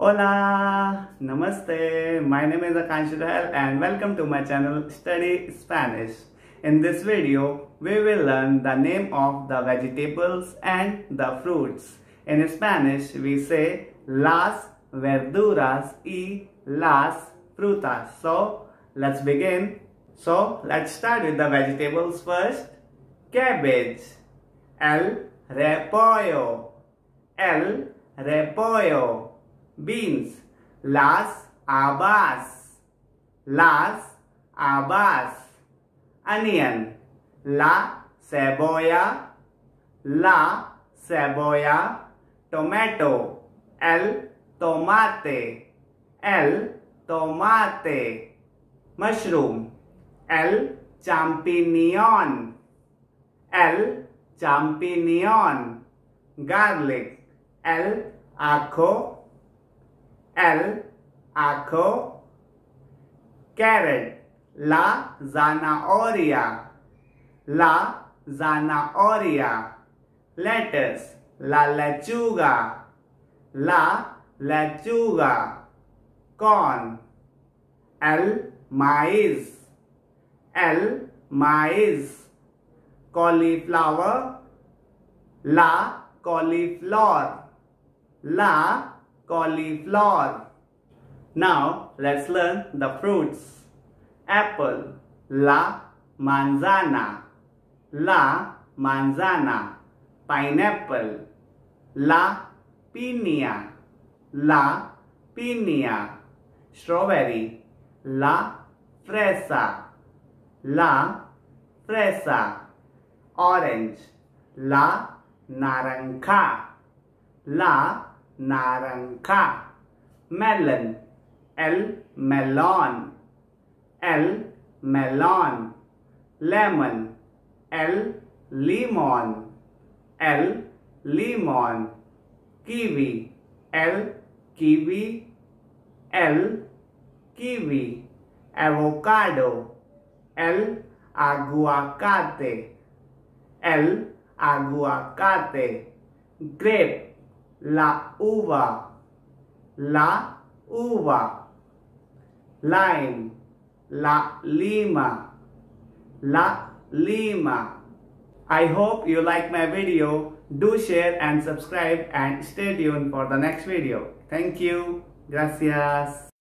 Hola, Namaste. My name is Akanshu Rahal and welcome to my channel Study Spanish. In this video, we will learn the name of the vegetables and the fruits. In Spanish, we say las verduras y las frutas. So, let's begin. So, let's start with the vegetables first. Cabbage, el repollo, el repollo. Beans, las habas, las habas. Onion, la cebolla, la cebolla. Tomato, el tomate, el tomate. Mushroom, el champiñón, el champiñón. Garlic, el ajo, el ajo. Carrot, la zanahoria, la zanahoria. Lettuce, la lechuga, la lechuga. Corn, el maíz, el maíz. Cauliflower, la cauliflower, la cauliflower. Now let's learn the fruits. Apple, la manzana, la manzana. Pineapple, la piña, la piña. Strawberry, la fresa, la fresa. Orange, la naranja, la naranja. Melon, el melón, el melón. Lemon, el limón, el limón. Kiwi, el kiwi, el kiwi. Avocado, el aguacate, el aguacate. Grape, la uva, la uva. Lime, la lima, la lima. I hope you like my video. Do share and subscribe and stay tuned for the next video. Thank you. Gracias.